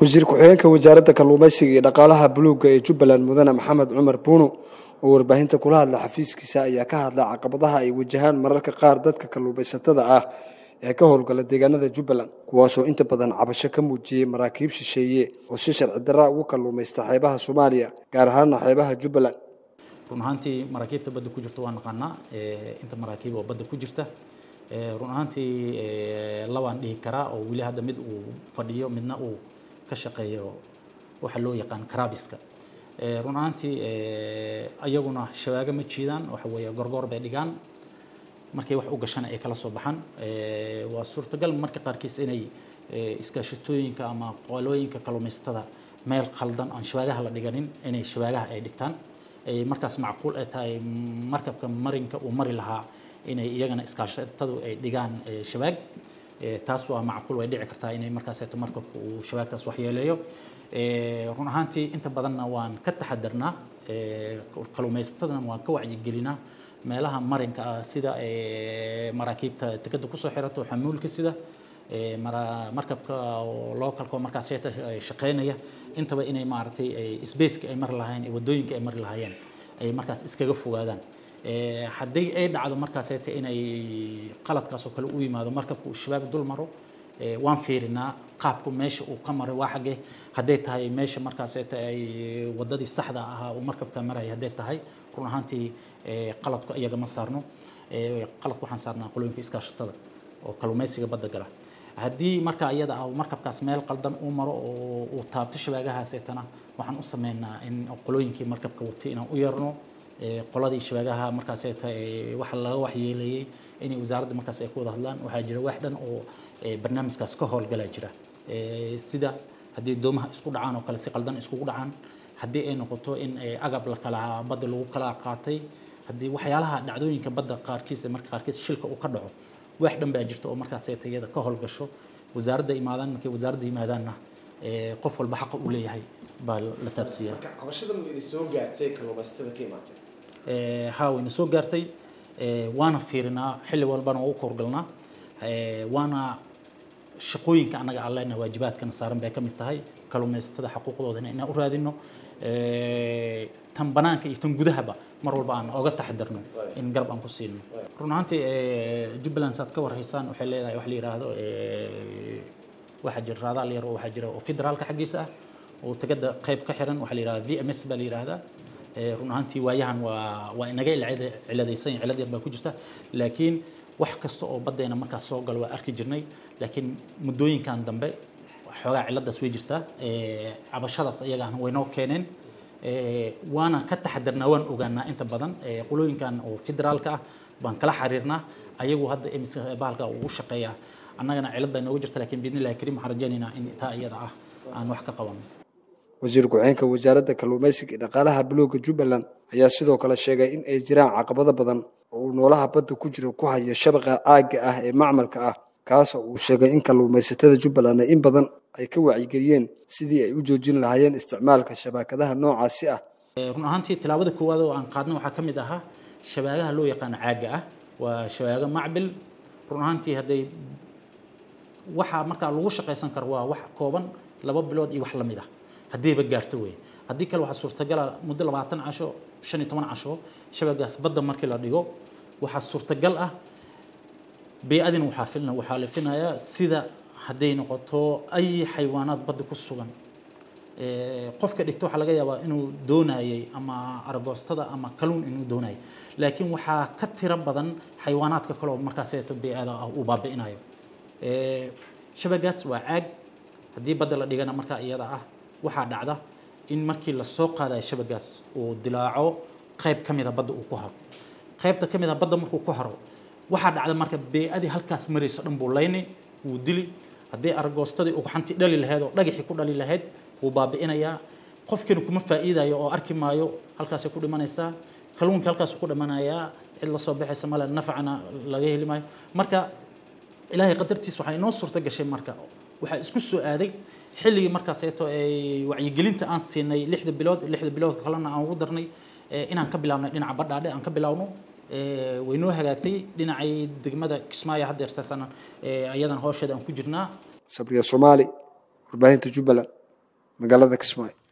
وزير ku-xigeenka wasaaradda kalluumaysiga iyo dhaqaalaha buluugga ee Jubbaland mudane Maxamed Cumar Buuno oo warbaahinta kula hadla xafiiskiisa ayaa ka hadlay caqabadaha ay wajahaan mararka qaar dadka kalluumaysatada ah ee ka howlgala deegaanada Jubbaland kuwaas oo inta badan cabasho ka muujiyay maraakiib shisheeye oo si sharci darro ugu kalluumaysta xeebaha Soomaaliya gaar ahaan xeebaha Jubbaland run ahaantii maraakiibta badda ku jirta waan naqaanaa inta maraakiib oo badda ku jirta run ahaantii labaan dhihi karaa oo wili hadda mid uu fadhiyo midna uu ka shaqeeyo waxa loo yaqaan karabiska run ahaantii ayaguna shabaaga ma jiidaan waxa weeye gorgor bay dhigaan markay wax u gashan ay kala soo baxaan waa suurtagal marka qaarkiis inay iskaashatooyinka ama qolooyinka kalluumaysatada meel qaldan aan shabaagaha la dhiganin inay shabaagaha ay dhigtaan markaas macquul ay tahay markabka marinka uu mari lahaa inay iyagana iskaashatadu ay dhigaan shabaag taas waa macquul way dhici kartaa inay markaas ay markabku uu shabaagtaas wax yeeleeyo run ahaantii inta badanna waan ka taxadarnaa kalluumaysatadana waan ka wacyigelinaa meelaha marinka sida maraakiibta tikada ku soo xirato xamuulka sida markabka localka markaas shaqeynaya intaba inay maartay space-ka ay mar lahayn wadooyinka ay mar lahaayeen ay markaas iskaga fogaadaan haddii ay dhacdo markaas inay qaladkaas oo kale u yimaado markabku shabaag dul maro waan fiirinaa qaabku meesha uu ka maray waa xagee hadday tahay meesha markaas ay wadadii saxda ahaa uu markabka maray hadday tahay run ahaantii qaladku iyaga ma saarno qaladku waxaan saarnaa qolooyinka iskaashatada oo kalluumaysiga badda gala haddii marka iyada ah markabkaas meel qaldan uu maro oo uu taabto shabaagahaas waxaan u sameynaa in qolooyinkii markabka watay inaan u yeerno qoladii shabaagaha markaas waxa laga waxyeeleeyay inay wasaaradda markaas ay ku wada hadlaan waxaa jira wax dhan oo barnaamijkaas ka howlgala jira sida haddii doomaha isku dhacaan oo kale si qaldan iskugu dhacaan haddii ay noqoto in agab la kala badda lagu kala qaatay haddii waxyaalaha dhacdooyinka badda qaarkiis marka qaarkiis shilka uu ka dhaco wax dhan baa jirta oo markaas tayada ka howlgasho wasaaradda imaadaan markay wasaaradda yimaadaanna qof walba xaq u leeyahay baa la taabsiyaa cabashada ma idin soo gaartay kalluumaysatada ka imaatay ها وين سوق قرتي وانا فيرنا حل والبنا وكورجلنا وانا شقوين كأننا علينا واجبات كنا صارن بكم التهاي كلهم يستدعى حقوق ذهنا إن أراد إنه تم بنانك يتنجدها بقى مرة والبان أو قد تحضرنا إن قرب أنقصين رنا أنت جبلان سات كور هيسان وحلي هذا واحد جر هذا اللي يروح واحد جر وفيدرال كحجيسة وتجد قيب كحرن وحلي في ام اس بالي هذا run ahaantii waayahan waa inaga ciladaysan ciladii baa ku jirta laakiin wax kasta oo badeena markaas soo gal waa arki jirnay laakiin muddooyinkan dambe xoogaa ciladaas way jirtaa cabashadaas ayagaan way noo keeneen waana ka taxadarnaa waan ogaanaa inta badan qolooyinkan oo federaalka ah baan kala xiriirnaa ayagu hadda imisa bahalka ugu shaqeeya annagana cilad baa nooga jirta laakiin biidnillaahi kariim waxaan rajaynaynaa in taa iyada ah aan wax ka qabanno wasiir ku-xigeenka wasaaradda kalluumaysiga iyo dhaqaalaha buluugga Jubbaland ayaa sidoo kale sheegay in ay jiraan caqabado badan oo noolaha badda ku jira ku haya shabaqa caaga ah ee macmalka ah kaas oo uu sheegay in kalluumaysatada Jubbaland in badan ay ka wacyigeliyeen sidii ay u joojin lahaayeen isticmaalka shabakadaha noocaasi ah run ahaantii tilaabada koowaad oo aan qaadnay waxa kamid ahaa shabaagaha loo yaqaan caaga ah waa shabaaga macbil run ahaantii haday waxa marka lagu shaqeysan karo waa wax kooban 2 bilood iyo wax la mid ah haddii ba gaarto way haddii kale waxa suurtagal ah muddo 20 casho 15 casho shabagaas badda markii la dhigo waxa suurtagal ah bee'adin waxa la finayaa sida haday noqoto ay xayawaanad badda ku sugan qofka dhigto waxa laga yaabaa inuu doonayay ama argoostada ama kalluun inuu doonayay laakiin waxa ka tira badan xayawaanadka kale oo markaas ay bee'ada u baabi'inayo shabagaas waa caag haddii badda la dhigana marka iyada ah waxaa dhacda in markii la soo qaaday shabagaas uu dilaaco qayb kamid ah badda uu ku haro qaybta kamid ah badda markuu ku haro waxaa dhacda marka bee'adii halkaas marayso dhan buu leeyni uu dili haddii argoostadii uu xanti dhali lahayd oo dhagaxii ku dhali lahayd wuu baabi'inayaa qofkiina kuma faa'iidayo oo arki maayo halkaas ku dhimanaysaa kalluunka halkaas ku dhimanayaa cid la soo bixaysa mala nafacana laga heli maayo marka ilaahay qadartiisa waxay noo suurta gashay marka waxa isku soo aaday xilligii markaas ay wacyigelinta aan siinay 6 bilood kalena aan ugu darnay inaan ka bilaabnay dhinaca badhaadhe aan ka bilaawno way noo hagaagtay dhinacay degmada Kismaayo hadda yartaasana ayadan hawsheeda aan ku jirnaa Sabriya Soomaali warbaahinta Jubbaland magaalada Kismaayo.